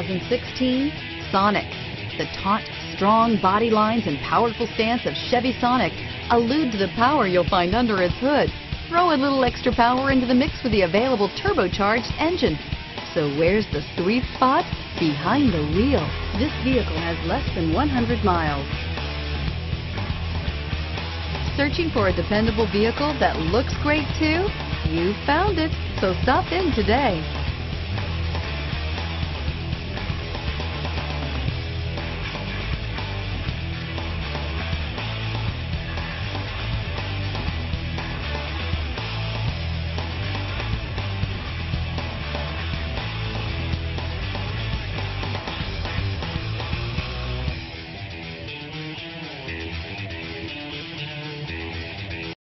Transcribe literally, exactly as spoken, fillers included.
thousand sixteen Sonic. The taut, strong body lines and powerful stance of Chevy Sonic allude to the power you'll find under its hood. Throw a little extra power into the mix with the available turbocharged engine. So where's the sweet spot? Behind the wheel. This vehicle has less than one hundred miles. Searching for a dependable vehicle that looks great too? You found it, so stop in today.